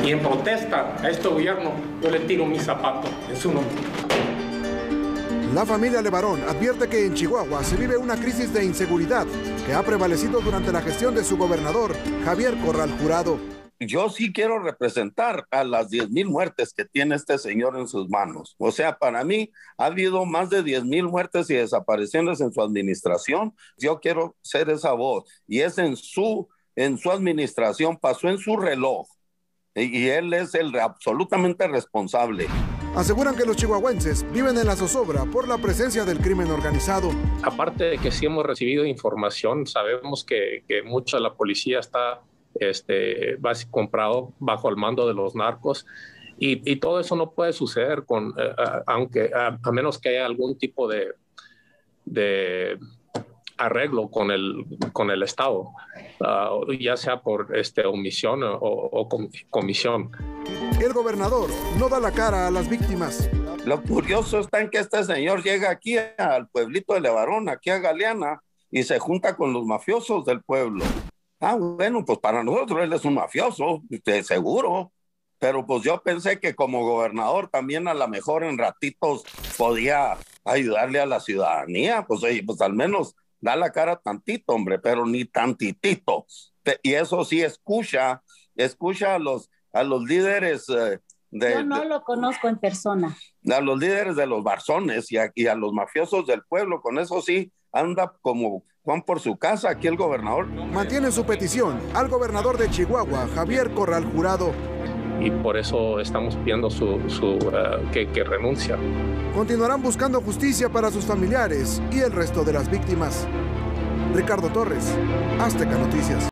Y en protesta a este gobierno, yo le tiro mi zapato en su nombre. La familia Levarón advierte que en Chihuahua se vive una crisis de inseguridad que ha prevalecido durante la gestión de su gobernador, Javier Corral Jurado. Yo sí quiero representar a las 10,000 muertes que tiene este señor en sus manos. O sea, para mí ha habido más de 10,000 muertes y desapariciones en su administración. Yo quiero ser esa voz y es en su administración, pasó en su reloj y él es el absolutamente responsable. Aseguran que los chihuahuenses viven en la zozobra por la presencia del crimen organizado. Aparte de que sí hemos recibido información, sabemos que mucha de la policía está comprado bajo el mando de los narcos y todo eso no puede suceder a menos que haya algún tipo de arreglo con el Estado, ya sea por omisión o comisión. El gobernador no da la cara a las víctimas. Lo curioso está en que este señor llega aquí al pueblito de Levarón, aquí a Galeana, y se junta con los mafiosos del pueblo. Bueno, pues para nosotros él es un mafioso, seguro. Pero pues yo pensé que como gobernador también a lo mejor en ratitos podía ayudarle a la ciudadanía. Pues, oye, pues al menos da la cara tantito, hombre, pero ni tantitito. Y eso sí, escucha a los líderes yo no lo conozco en persona. A los líderes de los barzones y a los mafiosos del pueblo. Con eso sí, anda como Juan por su casa, aquí el gobernador. Mantiene su petición al gobernador de Chihuahua, Javier Corral Jurado. Y por eso estamos pidiendo que renuncia. Continuarán buscando justicia para sus familiares y el resto de las víctimas. Ricardo Torres, Azteca Noticias.